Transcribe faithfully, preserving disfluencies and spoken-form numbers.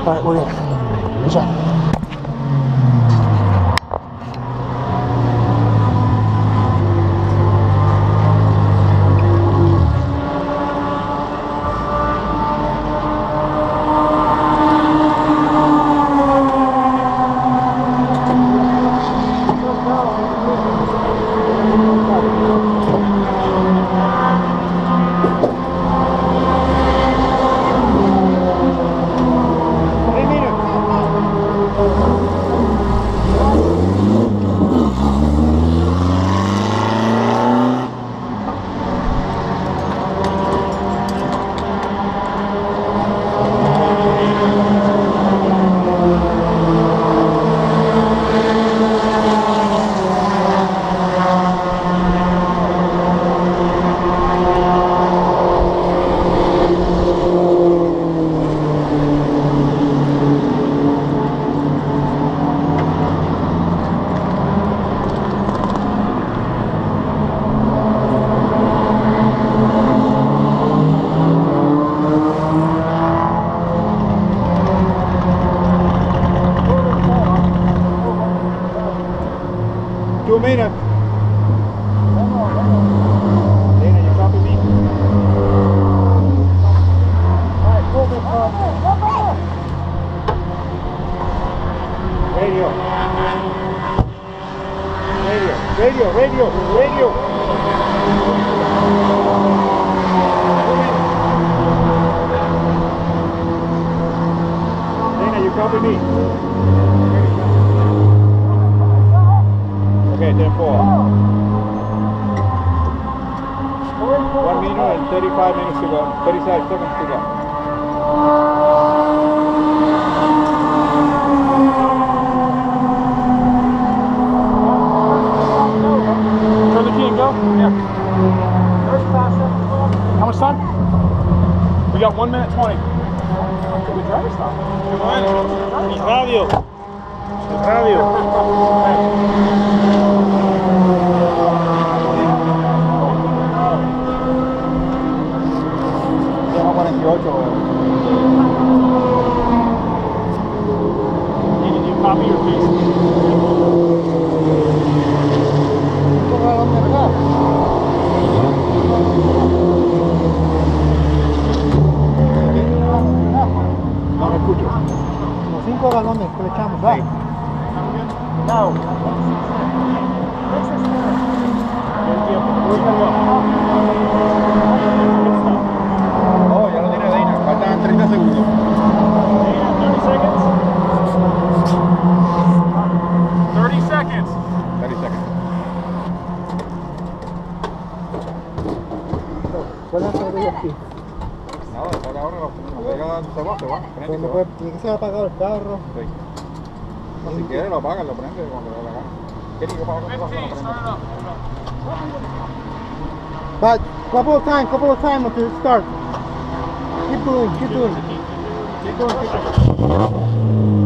Alright, we're in. Good job. Two minutes. Dana, you copy me? Alright, pull this up. Radio. Radio, radio, radio, radio. Dana, you copy me? Okay, ten four. One minute and thirty-five minutes to go. thirty-five seconds to go. Turn the key and go? Yeah. How much time? We got one minute twenty. Can we drive or stop? Come on. Radio. Radio. forty-eight. Did you copy or paste? No me escucho. Como cinco galones que le echamos, ¿va? No. Oh, ya lo tiene Dana. Faltan treinta segundos. thirty seconds. thirty seconds. thirty seconds. ¿Cuál es el de aquí? Nada, está ahora no llega, se va, se va. Prende, se va. Tiene que ser apagado el carro. Sí. No, si quiere lo apaga, lo prende cuando le da la gana. ¿Quiere que apague cuando lo prende? But couple of times, couple of times until it starts. Keep doing, keep doing. Keep doing, keep doing.